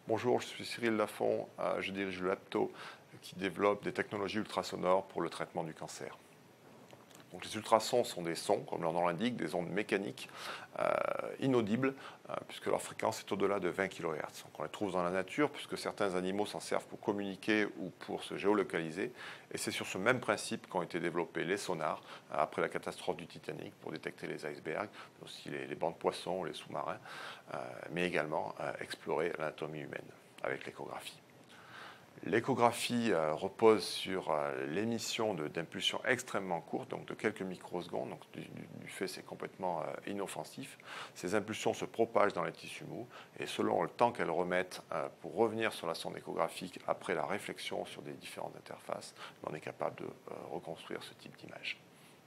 Bonjour, je suis Cyril Lafont, je dirige le Labto qui développe des technologies ultrasonores pour le traitement du cancer. Donc, les ultrasons sont des sons, comme leur nom l'indique, des ondes mécaniques inaudibles, puisque leur fréquence est au-delà de 20 kHz. Donc, on les trouve dans la nature, puisque certains animaux s'en servent pour communiquer ou pour se géolocaliser. Et c'est sur ce même principe qu'ont été développés les sonars après la catastrophe du Titanic pour détecter les icebergs, mais aussi les bancs de poissons, les sous-marins, mais également explorer l'anatomie humaine avec l'échographie. L'échographie repose sur l'émission d'impulsions extrêmement courtes, donc de quelques microsecondes, donc du fait c'est complètement inoffensif. Ces impulsions se propagent dans les tissus mous et selon le temps qu'elles remettent pour revenir sur la sonde échographique après la réflexion sur des différentes interfaces, on est capable de reconstruire ce type d'image.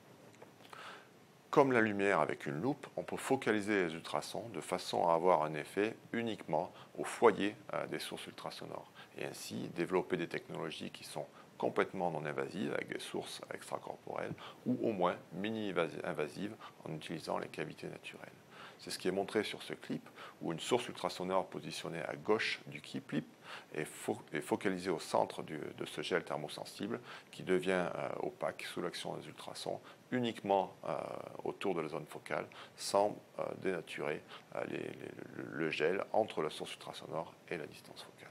Comme la lumière avec une loupe, on peut focaliser les ultrasons de façon à avoir un effet uniquement au foyer des sources ultrasonores et ainsi développer des technologies qui sont complètement non invasives avec des sources extracorporelles ou au moins mini-invasives en utilisant les cavités naturelles. C'est ce qui est montré sur ce clip où une source ultrasonore positionnée à gauche du clip est focalisée au centre de ce gel thermosensible qui devient opaque sous l'action des ultrasons uniquement autour de la zone focale sans dénaturer le gel entre la source ultrasonore et la distance focale.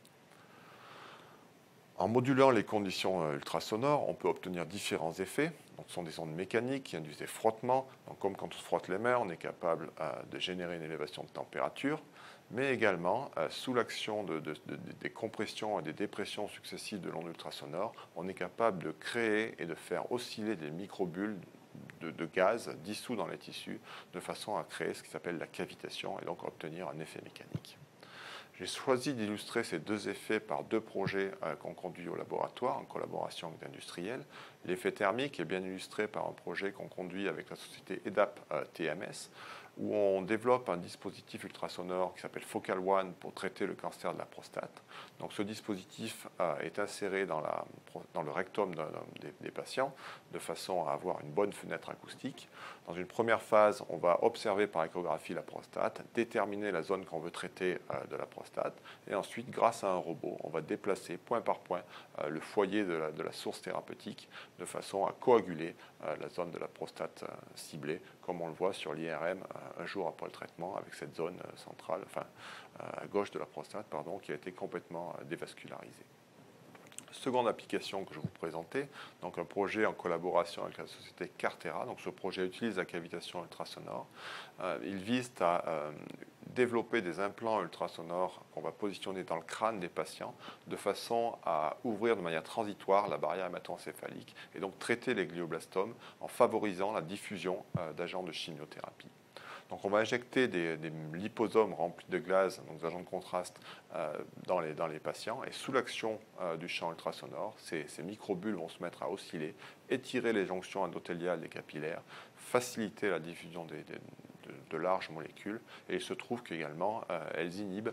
En modulant les conditions ultrasonores, on peut obtenir différents effets. Donc, ce sont des ondes mécaniques qui induisent des frottements. Donc, comme quand on se frotte les mains, on est capable de générer une élévation de température, mais également, sous l'action des compressions et des dépressions successives de l'onde ultrasonore, on est capable de créer et de faire osciller des microbules de gaz dissous dans les tissus de façon à créer ce qui s'appelle la cavitation et donc obtenir un effet mécanique. J'ai choisi d'illustrer ces deux effets par deux projets qu'on conduit au laboratoire en collaboration avec d'industriels. L'effet thermique est bien illustré par un projet qu'on conduit avec la société EDAP TMS, où on développe un dispositif ultrasonore qui s'appelle Focal One pour traiter le cancer de la prostate. Donc, ce dispositif est inséré dans le rectum des patients de façon à avoir une bonne fenêtre acoustique. Dans une première phase, on va observer par échographie la prostate, déterminer la zone qu'on veut traiter de la prostate et ensuite, grâce à un robot, on va déplacer point par point le foyer de la source thérapeutique de façon à coaguler la zone de la prostate ciblée, comme on le voit sur l'IRM un jour après le traitement, avec cette zone centrale, à gauche de la prostate, qui a été complètement dévascularisée. Seconde application que je vais vous présenter, donc un projet en collaboration avec la société Cartera. Donc ce projet utilise la cavitation ultrasonore. Il vise à développer des implants ultrasonores qu'on va positionner dans le crâne des patients de façon à ouvrir de manière transitoire la barrière hémato-encéphalique et donc traiter les glioblastomes en favorisant la diffusion d'agents de chimiothérapie. Donc on va injecter des liposomes remplis de glace, donc des agents de contraste, dans les patients. Et sous l'action du champ ultrasonore, ces microbules vont se mettre à osciller, étirer les jonctions endothéliales des capillaires, faciliter la diffusion de larges molécules. Et il se trouve qu'également, elles inhibent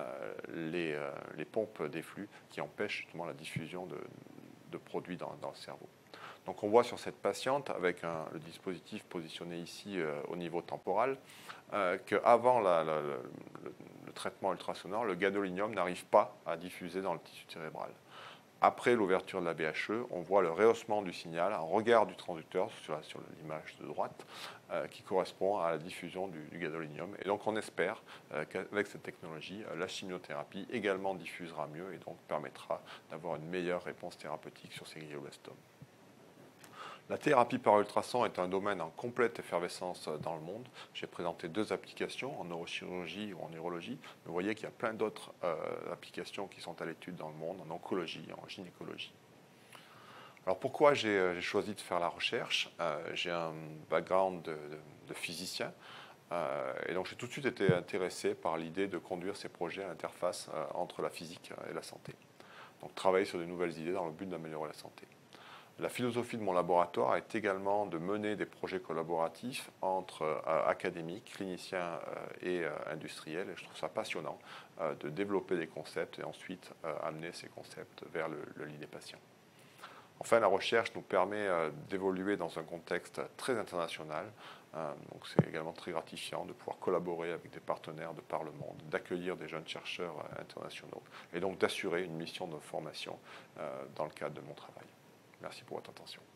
les pompes des flux qui empêchent justement la diffusion de produits dans le cerveau. Donc on voit sur cette patiente, avec le dispositif positionné ici au niveau temporal, qu'avant le traitement ultrasonore, le gadolinium n'arrive pas à diffuser dans le tissu cérébral. Après l'ouverture de la BHE, on voit le rehaussement du signal en regard du transducteur sur l'image de droite, qui correspond à la diffusion du gadolinium. Et donc on espère qu'avec cette technologie, la chimiothérapie également diffusera mieux et donc permettra d'avoir une meilleure réponse thérapeutique sur ces glioblastomes. La thérapie par ultrasons est un domaine en complète effervescence dans le monde. J'ai présenté deux applications, en neurochirurgie ou en urologie. Mais vous voyez qu'il y a plein d'autres applications qui sont à l'étude dans le monde, en oncologie, en gynécologie. Alors pourquoi j'ai choisi de faire la recherche? J'ai un background de physicien. Et donc j'ai tout de suite été intéressé par l'idée de conduire ces projets à l'interface entre la physique et la santé. Donc travailler sur de nouvelles idées dans le but d'améliorer la santé. La philosophie de mon laboratoire est également de mener des projets collaboratifs entre académiques, cliniciens et industriels. Et je trouve ça passionnant de développer des concepts et ensuite amener ces concepts vers le lit des patients. Enfin, la recherche nous permet d'évoluer dans un contexte très international. Donc c'est également très gratifiant de pouvoir collaborer avec des partenaires de par le monde, d'accueillir des jeunes chercheurs internationaux et donc d'assurer une mission de formation dans le cadre de mon travail. Merci pour votre attention.